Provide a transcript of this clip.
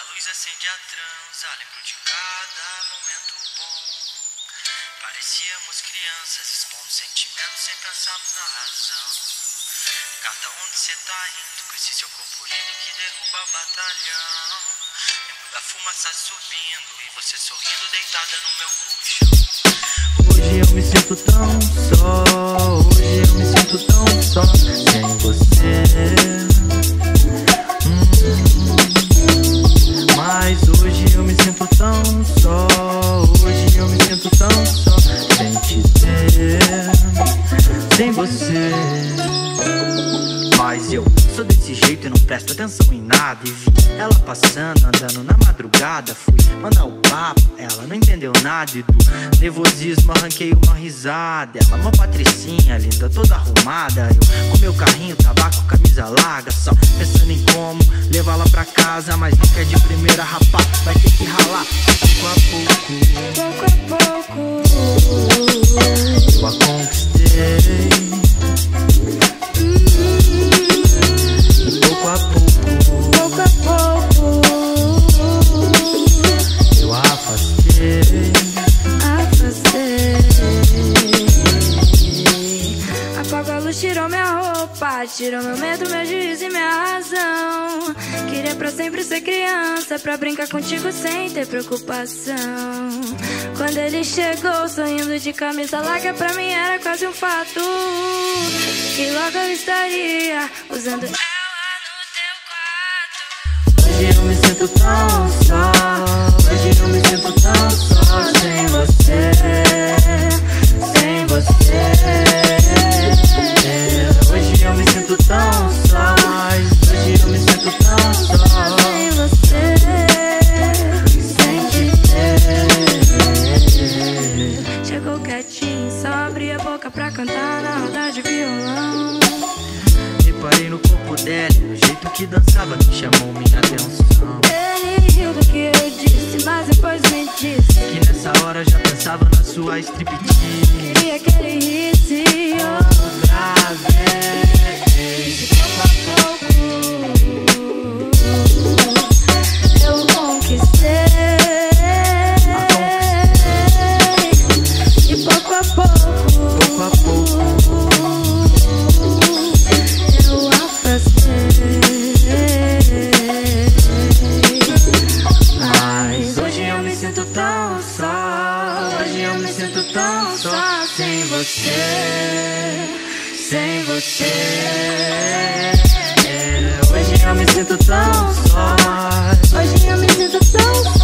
luz acende a transa, lembro de cada momento bom. Parecíamos crianças, expondo sentimentos sem pensarmos na razão. Cada onde cê tá indo, com esse seu corpo lindo que derruba batalhão. Lembro da fumaça subindo e você sorrindo deitada no meu colchão. Hoje eu me sinto tão só, hoje eu me sinto tão só sem você. Mas hoje eu me sinto tão só, hoje eu me sinto tão só sem te ter, sem você. Mas eu sou desse jeito e não presto atenção em nada. E vi ela passando, andando na madrugada. Fui mandar o papo, ela não entendeu nada. E do nervosismo arranquei uma risada. Ela, uma patricinha, linda, toda arrumada. Eu com meu carrinho, tabaco, camisa larga, só pensando em como levá-la pra casa. Mas nunca é de primeira, rapaz, vai ter que ralar pouco a pouco. Pouco a pouco eu a conquistei. Pouco a pouco eu afastei. Apaga a luz, tirou minha roupa, tirou meu medo, meu juízo e minha razão. Queria pra sempre ser criança, pra brincar contigo sem ter preocupação. Quando ele chegou, sorrindo de camisa larga, pra mim era quase um fato que logo eu estaria usando ela no teu quarto. Hoje eu me sinto tão só, hoje eu me sinto tão só sem você, sem você. Hoje eu me sinto tão só, hoje eu me sinto tão só sem você, sem te ter. chegou quietinho, só abri a boca pra cantar na roda de violão. Reparei no corpo dela, no jeito que dançava que chamou minha atenção. Ele riu do que eu disse, mas depois me disse que nessa hora já pensava na sua striptease. queria que ele risse outra vez. pouco a pouco eu conquistei. E pouco a pouco eu afastei. Mas hoje eu me sinto tão só, hoje eu me sinto tão só sem você, sem você. Hoje eu me sinto tão só, Hoje eu me sinto tão só.